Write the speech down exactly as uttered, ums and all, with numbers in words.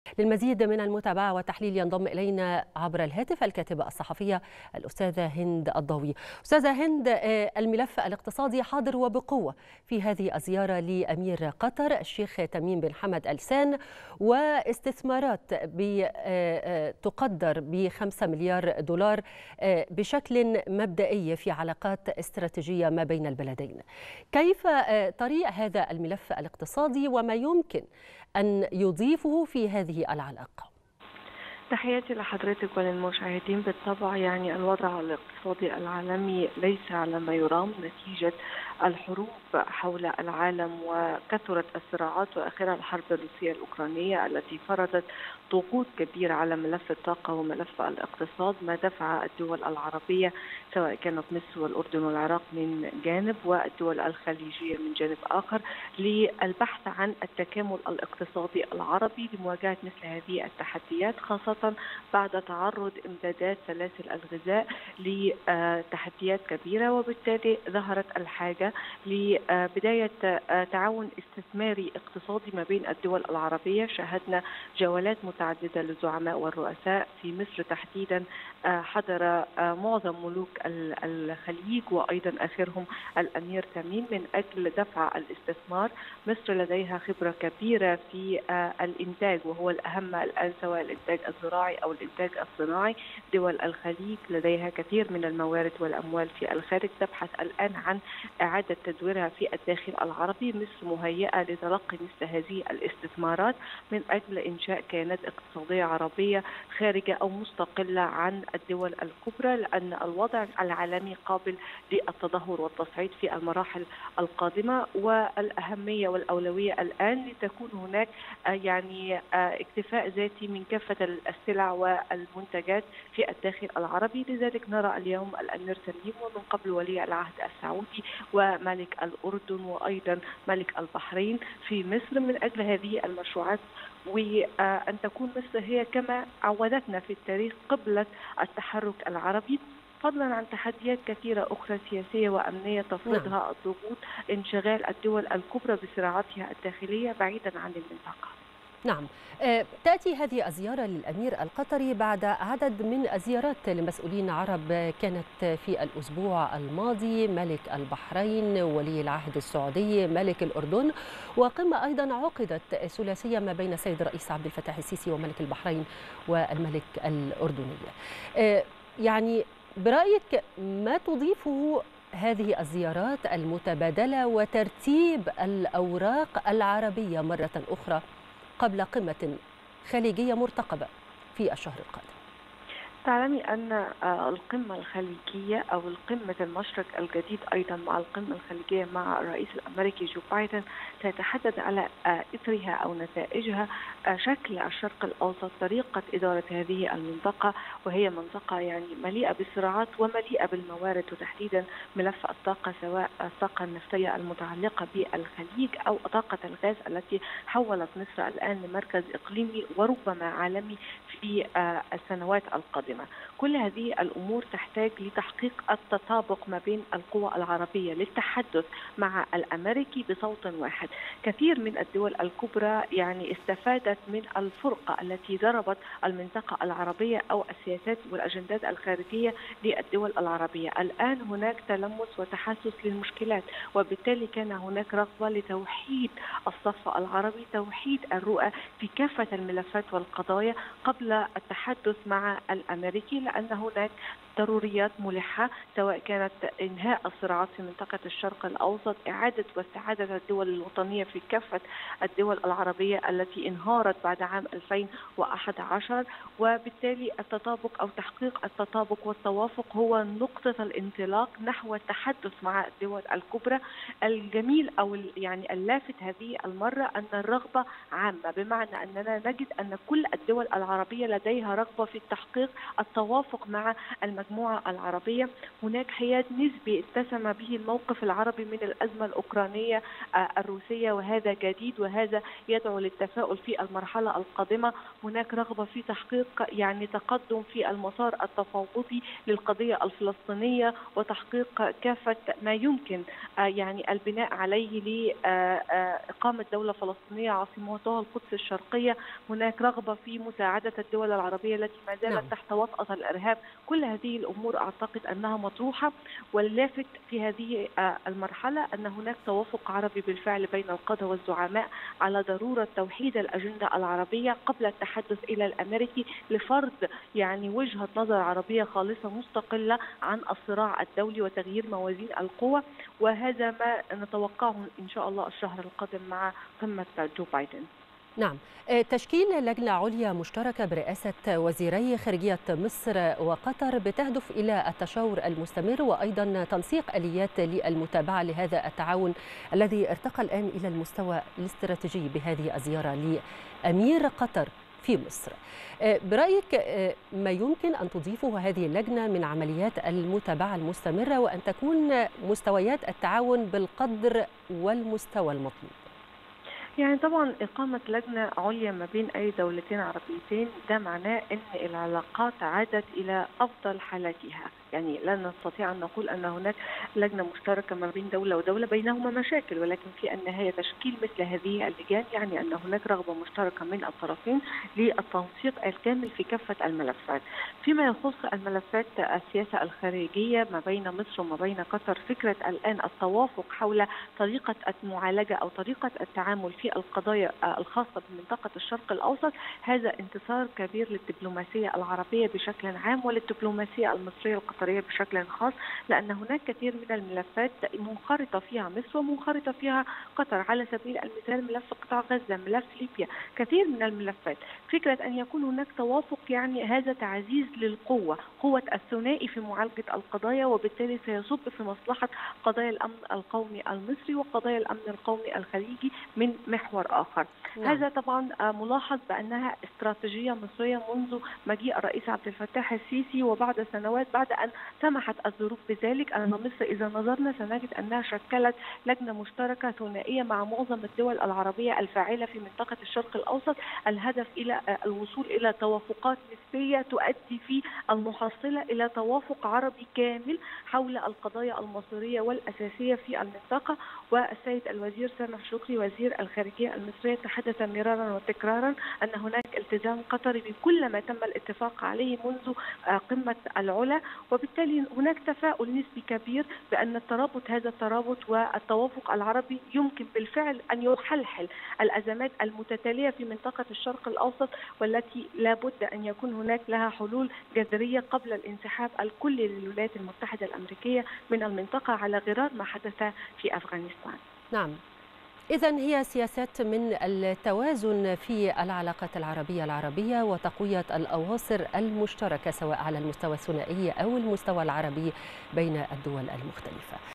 للمزيد من المتابعة والتحليل ينضم إلينا عبر الهاتف الكاتبة الصحفية الأستاذة هند الضوي. أستاذة هند، الملف الاقتصادي حاضر وبقوة في هذه الزيارة لأمير قطر الشيخ تميم بن حمد آل ثاني، واستثمارات تقدر بخمسة مليار دولار بشكل مبدئي في علاقات استراتيجية ما بين البلدين. كيف طريق هذا الملف الاقتصادي وما يمكن أن يضيفه في هذه العلاقة؟ تحياتي لحضرتك وللمشاهدين. بالطبع يعني الوضع الاقتصادي العالمي ليس على ما يرام نتيجة الحروب حول العالم وكثرت الصراعات وآخرها الحرب الروسية الأوكرانية التي فرضت ضغوط كبيرة على ملف الطاقة وملف الاقتصاد، ما دفع الدول العربية سواء كانت مصر والأردن والعراق من جانب والدول الخليجية من جانب آخر للبحث عن التكامل الاقتصادي العربي لمواجهة مثل هذه التحديات، خاصة بعد تعرض امدادات سلاسل الغذاء لتحديات كبيرة، وبالتالي ظهرت الحاجة لبداية تعاون استثماري اقتصادي ما بين الدول العربية. شاهدنا جولات متعددة للزعماء والرؤساء في مصر تحديدا، حضر معظم ملوك الخليج وأيضا آخرهم الأمير تميم من أجل دفع الاستثمار. مصر لديها خبرة كبيرة في الإنتاج وهو الأهم الآن، سواء الإنتاج الزراعي أو الإنتاج الصناعي. دول الخليج لديها كثير من الموارد والأموال في الخارج، تبحث الآن عن إعادة تدويرها في الداخل العربي. مصر مهيئة لتلقي مثل هذه الاستثمارات من أجل إنشاء كيانات اقتصادية عربية خارجة أو مستقلة عن الدول الكبرى، لأن الوضع العالمي قابل للتدهور والتصعيد في المراحل القادمة، والأهمية والأولوية الآن لتكون هناك يعني اكتفاء ذاتي من كافة السلع والمنتجات في الداخل العربي. لذلك نرى اليوم الأمير تميم ومن قبل ولي العهد السعودي وملك الأردن وأيضا ملك البحرين في مصر من أجل هذه المشروعات، وأن تكون مصر هي كما عودتنا في التاريخ قبلة التحرك العربي، فضلا عن تحديات كثيرة أخرى سياسية وأمنية تفرضها الضغوط، انشغال الدول الكبرى بصراعاتها الداخلية بعيدا عن المنطقة. نعم، تأتي هذه الزيارة للأمير القطري بعد عدد من الزيارات لمسؤولين عرب كانت في الأسبوع الماضي، ملك البحرين، ولي العهد السعودي، ملك الأردن، وقمة أيضا عقدت ثلاثية ما بين السيد الرئيس عبد الفتاح السيسي وملك البحرين والملك الأردني. يعني برأيك ما تضيفه هذه الزيارات المتبادلة وترتيب الأوراق العربية مرة أخرى قبل قمة خليجية مرتقبة في الشهر القادم؟ تعلمي أن القمة الخليجية أو القمة المشرق الجديد أيضا مع القمة الخليجية مع الرئيس الأمريكي جو بايدن سيتحدد على إثرها أو نتائجها شكل الشرق الأوسط، طريقة إدارة هذه المنطقة، وهي منطقة يعني مليئة بالصراعات ومليئة بالموارد، وتحديدا ملف الطاقة، سواء الطاقة النفطية المتعلقة بالخليج أو طاقة الغاز التي حولت مصر الآن لمركز إقليمي وربما عالمي في السنوات القادمة. كل هذه الأمور تحتاج لتحقيق التطابق ما بين القوى العربية للتحدث مع الأمريكي بصوت واحد. كثير من الدول الكبرى يعني استفادت من الفرقة التي ضربت المنطقة العربية أو السياسات والأجندات الخارجية للدول العربية. الآن هناك تلمس وتحسس للمشكلات، وبالتالي كان هناك رغبة لتوحيد الصف العربي، توحيد الرؤى في كافة الملفات والقضايا قبل التحدث مع الأمريكي، لأن هناك ضروريات ملحة، سواء كانت إنهاء الصراعات في منطقة الشرق الأوسط، إعادة واستعادة الدول الوطنية في كافة الدول العربية التي انهارت بعد عام ألفين وأحد عشر، وبالتالي التطابق أو تحقيق التطابق والتوافق هو نقطة الانطلاق نحو التحدث مع الدول الكبرى. الجميل أو يعني اللافت هذه المرة أن الرغبة عامة، بمعنى أننا نجد أن كل الدول العربية لديها رغبة في تحقيق التوافق مع المجموعة المجموعة العربية هناك حياد نسبي اتسم به الموقف العربي من الأزمة الأوكرانية الروسية، وهذا جديد وهذا يدعو للتفاؤل في المرحلة القادمة. هناك رغبة في تحقيق يعني تقدم في المسار التفاوضي للقضية الفلسطينية وتحقيق كافة ما يمكن يعني البناء عليه لإقامة دولة فلسطينية عاصمتها القدس الشرقية. هناك رغبة في مساعدة الدول العربية التي ما زالت نعم. تحت وطأة الإرهاب. كل هذه الأمور أعتقد أنها مطروحة، واللافت في هذه المرحلة أن هناك توافق عربي بالفعل بين القادة والزعماء على ضرورة توحيد الأجندة العربية قبل التحدث إلى الأمريكي لفرض يعني وجهة نظر عربية خالصة مستقلة عن الصراع الدولي وتغيير موازين القوى، وهذا ما نتوقعه إن شاء الله الشهر القادم مع قمة جو بايدن. نعم، تشكيل لجنة عليا مشتركة برئاسة وزيري خارجية مصر وقطر بتهدف إلى التشاور المستمر وأيضا تنسيق آليات للمتابعة لهذا التعاون الذي ارتقى الآن إلى المستوى الاستراتيجي بهذه الزيارة لأمير قطر في مصر. برأيك ما يمكن أن تضيفه هذه اللجنة من عمليات المتابعة المستمرة وأن تكون مستويات التعاون بالقدر والمستوى المطلوب؟ يعني طبعا إقامة لجنة عليا ما بين أي دولتين عربيتين ده معناه أن العلاقات عادت إلى أفضل حالاتها. يعني لا نستطيع أن نقول أن هناك لجنة مشتركة ما بين دولة ودولة بينهما مشاكل، ولكن في النهاية تشكيل مثل هذه اللجان يعني أن هناك رغبة مشتركة من الطرفين للتنسيق الكامل في كافة الملفات. فيما يخص الملفات السياسة الخارجية ما بين مصر وما بين قطر، فكرة الآن التوافق حول طريقة المعالجة أو طريقة التعامل في القضايا الخاصة بمنطقة الشرق الأوسط، هذا انتصار كبير للدبلوماسية العربية بشكل عام وللدبلوماسية المصرية القطرية بشكل خاص، لأن هناك كثير من الملفات منخرطة فيها مصر ومنخرطة فيها قطر. على سبيل المثال ملف قطاع غزة، ملف ليبيا، كثير من الملفات. فكرة أن يكون هناك توافق يعني هذا تعزيز للقوة، قوة الثنائي في معالجة القضايا، وبالتالي سيصب في مصلحة قضايا الأمن القومي المصري وقضايا الأمن القومي الخليجي من محور آخر. نعم. هذا طبعا ملاحظ بأنها استراتيجية مصرية منذ مجيء الرئيس عبد الفتاح السيسي، وبعد سنوات بعد أن سمحت الظروف بذلك أن مصر إذا نظرنا سنجد أنها شكلت لجنة مشتركة ثنائية مع معظم الدول العربية الفاعلة في منطقة الشرق الأوسط، الهدف إلى الوصول إلى توافقات نسبية تؤدي في المحصلة إلى توافق عربي كامل حول القضايا المصيرية والأساسية في المنطقة. والسيد الوزير سامح شكري وزير الخارجية المصرية تحدث مرارا وتكرارا أن هناك التزام قطري بكل ما تم الاتفاق عليه منذ قمة العلا، وبالتالي هناك تفاؤل نسبي كبير بأن الترابط هذا الترابط والتوافق العربي يمكن بالفعل أن يحلحل الأزمات المتتالية في منطقة الشرق الأوسط، والتي لا بد أن يكون هناك لها حلول جذرية قبل الانسحاب الكلي للولايات المتحدة الأمريكية من المنطقة على غرار ما حدث في أفغانستان. نعم، إذن هي سياسات من التوازن في العلاقات العربية العربية وتقوية الأواصر المشتركة سواء على المستوى الثنائي أو المستوى العربي بين الدول المختلفة.